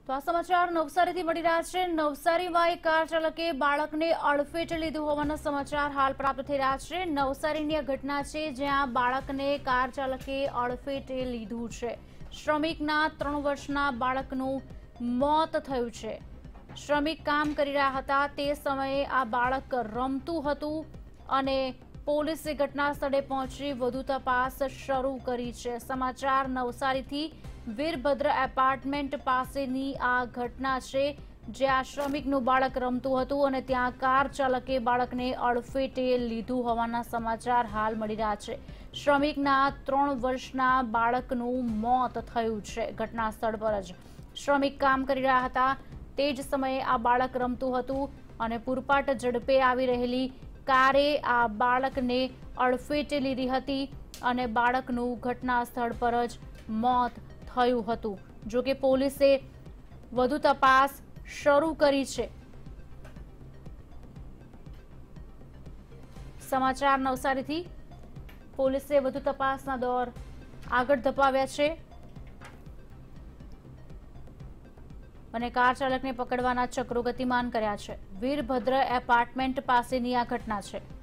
તો આ સમાચાર નવસારીથી મળી રહ્યા છે। નવસારીમાં એક કાર ચાલકે બાળકને અડફેટે લીધું હોવાના સમાચાર હાલ પ્રાપ્ત થઈ રહ્યા છે। નવસારીની આ ઘટના છે જ્યાં બાળકને કાર ચાલકે અડફેટે લીધું છે। શ્રમિકના 3 વર્ષના બાળકનું મોત થયું છે। શ્રમિક કામ કરી રહ્યા હતા તે સમયે આ બાળક રમતું હતું અને પોલીસે ઘટના સ્થળે પહોંચી વધુ તપાસ શરૂ કરી છે। સમાચાર નવસારીથી વીરભદ્ર એપાર્ટમેન્ટ પાસેની આ ઘટના છે જ્યાં શ્રમિકનું બાળક રમતું હતું અને ત્યાં કાર ચાલકે બાળકને અડફેટે લીધું હોવાના સમાચાર હાલ મળી રહ્યા છે। શ્રમિકના 3 વર્ષના બાળકનું મોત થયું છે। ઘટના સ્થળ પર જ શ્રમિક કામ કરી રહ્યા હતા તે જ સમયે આ બાળક રમતું હતું અને પૂરપાટ ઝડપે આવી રહેલી કારે આ બાળકને અડફેટે લીધી હતી અને બાળકનું ઘટના સ્થળ પર જ મોત થયું હતું। જો કે પોલીસે વધુ તપાસ શરૂ કરી છે। સમાચાર નવસારીથી પોલીસે વધુ તપાસના દોર આગળ ધપાવ્યા છે અને કાર ચાલકને પકડવાના ચક્રો ગતિમાન કર્યા છે। વીરભદ્ર એપાર્ટમેન્ટ પાસેની આ ઘટના છે।